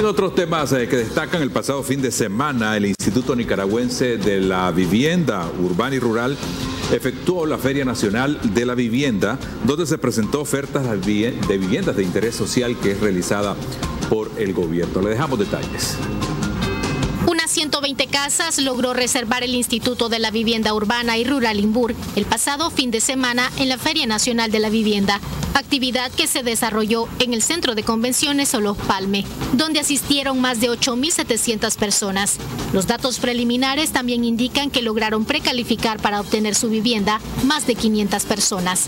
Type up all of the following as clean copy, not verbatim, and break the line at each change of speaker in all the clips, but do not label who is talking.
En otros temas que destacan, el pasado fin de semana, el Instituto Nicaragüense de la Vivienda Urbana y Rural efectuó la Feria Nacional de la Vivienda, donde se presentó ofertas de viviendas de interés social que es realizada por el gobierno. Le dejamos detalles.
Unas 120 casas logró reservar el Instituto de la Vivienda Urbana y Rural INVUR el pasado fin de semana en la Feria Nacional de la Vivienda, actividad que se desarrolló en el Centro de Convenciones Olof Palme, donde asistieron más de 8.700 personas. Los datos preliminares también indican que lograron precalificar para obtener su vivienda más de 500 personas.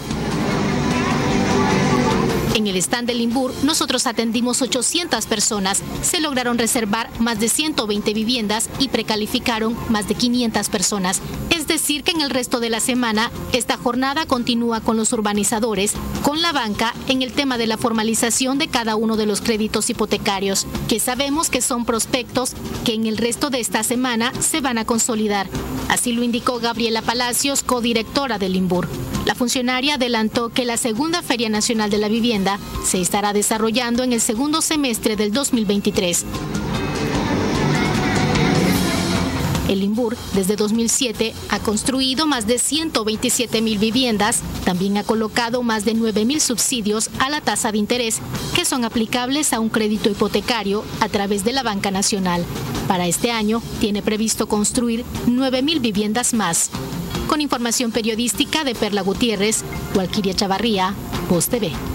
En el stand del INVUR, nosotros atendimos 800 personas, se lograron reservar más de 120 viviendas y precalificaron más de 500 personas. Es decir, que en el resto de la semana, esta jornada continúa con los urbanizadores, con la banca, en el tema de la formalización de cada uno de los créditos hipotecarios, que sabemos que son prospectos que en el resto de esta semana se van a consolidar. Así lo indicó Gabriela Palacios, codirectora del INVUR. La funcionaria adelantó que la segunda Feria Nacional de la Vivienda se estará desarrollando en el segundo semestre del 2023. El INVUR, desde 2007, ha construido más de 127.000 viviendas, también ha colocado más de 9.000 subsidios a la tasa de interés, que son aplicables a un crédito hipotecario a través de la Banca Nacional. Para este año, tiene previsto construir 9.000 viviendas más. Con información periodística de Perla Gutiérrez, Walquiria Chavarría, Voz TV.